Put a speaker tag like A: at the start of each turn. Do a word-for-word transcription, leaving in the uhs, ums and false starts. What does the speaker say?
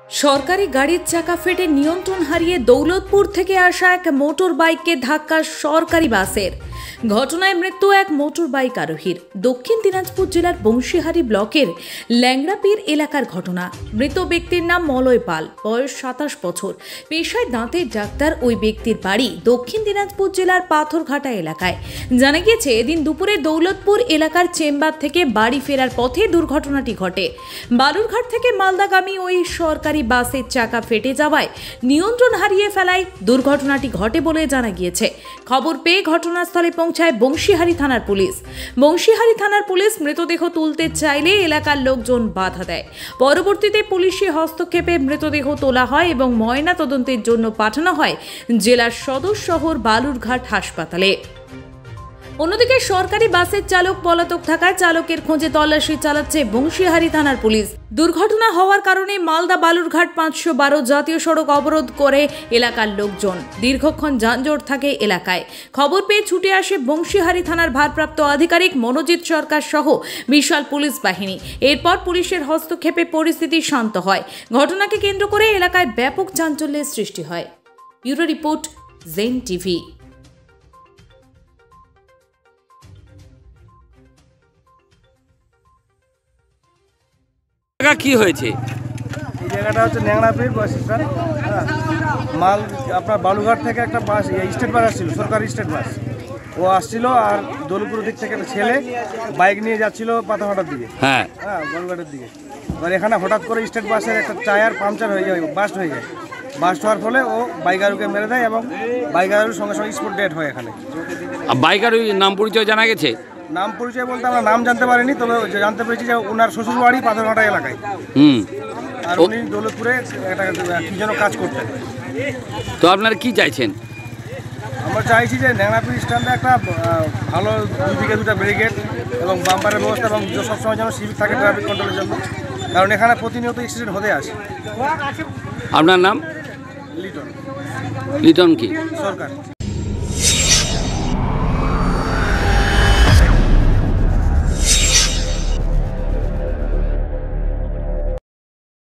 A: সরকারি গাড়ির চাকা ফেটে নিয়ন্ত্রণ হারিয়ে দৌলতপুর থেকে আসা এক মোটর বাইককে ধাক্কা সরকারি বাসের। ঘটনায় মৃত্যু এক মোটর বাইক আরোহীর। দক্ষিণ দিনাজপুর জেলার বংশীহারি ব্লকের ল্যাংড়াপীর এলাকার ঘটনা। মৃত ব্যক্তির নাম মলয় পাল, বয়স সাতাশ বছর, পেশায় দাঁতের ডাক্তার। ওই ব্যক্তির বাড়ি দক্ষিণ দিনাজপুর জেলার পাথরঘাটা এলাকায়। জানা গিয়েছে, এদিন দুপুরে দৌলতপুর এলাকার চেম্বার থেকে বাড়ি ফেরার পথে দুর্ঘটনাটি ঘটে। বালুরঘাট থেকে মালদাগামী ওই সরকারি বাসের চাকা ফেটে যাওয়ায় নিয়ন্ত্রণ হারিয়ে ফেলায় দুর্ঘটনাটি ঘটে বলে জানা গিয়েছে। খবর পেয়ে ঘটনাস্থলে পৌঁছায় বংশীহারি থানার পুলিশ। বংশীহারি থানার পুলিশ মৃতদেহ তুলতে চাইলে এলাকার লোকজন বাধা দেয়। পরবর্তীতে পুলিশি হস্তক্ষেপে মৃতদেহ তোলা হয় এবং ময়না তদন্তের জন্য পাঠানো হয় জেলার সদর শহর বালুরঘাট হাসপাতালে। অন্যদিকে সরকারি বাসের চালক পলাতক থাকায় চালকের খোঁজে তল্লাশি চালাচ্ছে বংশীহারি থানার পুলিশ। দুর্ঘটনা হওয়ার কারণে মালদা বালুরঘাট পাঁচশো বারো জাতীয় সড়ক অবরোধ করে এলাকার লোকজন। দীর্ঘক্ষণ যানজট থাকে এলাকায়। খবর পেয়ে ছুটে আসে বংশীহারি থানার ভারপ্রাপ্ত আধিকারিক মনোজিৎ সরকার সহ বিশাল পুলিশ বাহিনী। এরপর পুলিশের হস্তক্ষেপে পরিস্থিতি শান্ত হয়। ঘটনাকে কেন্দ্র করে এলাকায় ব্যাপক চাঞ্চল্যের সৃষ্টি হয়। Bureau report, Zen TV.
B: কি হয়েছে?
C: এই জায়গাটা হচ্ছে ল্যাংড়াপীর বাস স্ট্যান্ড। মাল আপনার বালুঘাট থেকে একটা বাস, স্টেট বাস আসছিল, সরকারি স্টেট বাস। ও আসছিল আর দৌলতপুর দিক থেকে একটা ছেলে বাইক নিয়ে যাচ্ছিল পাতাঘাটার দিকে, হ্যাঁ হ্যাঁ বালুঘাটের দিকে। এবার এখানে হঠাৎ করে স্টেট বাসের একটা টায়ার পাংচার হয়ে যায়, বাস্ট হয়ে যায়। বাস্ট হওয়ার ফলে ও বাইকারুকে মেরে দেয় এবং বাইকারুর সঙ্গে সঙ্গে স্পট ডেড হয় এখানে।
B: বাইকারুর নাম পরিচয় জানা গেছে?
C: নাম পরিচয় বলতে আমরা নাম জানতে পারিনি, তবে জানতে পেরেছি যে ওনার শ্বশুর বাড়ি পাথরঘাটা এলাকায়।
B: হুম
C: আর উনি দৌলতপুরে একটা কি যেন কাজ করতেন।
B: তো আপনারা কি চাইছেন?
C: আমরা চাইছি যে ল্যাংড়াপীর স্ট্যান্ডে একটা ভালো দুদিকে দুটা ব্যারিকেড এবং বাম্পারের ব্যবস্থা এবং সবসময় যেন সিভিক থাকে ট্রাফিক কন্ট্রোলের জন্য, কারণ এখানে প্রতিনিয়ত অ্যাক্সিডেন্ট হতে আসে।
B: আপনার নাম?
C: লিটন।
B: লিটন কি
C: সরকার।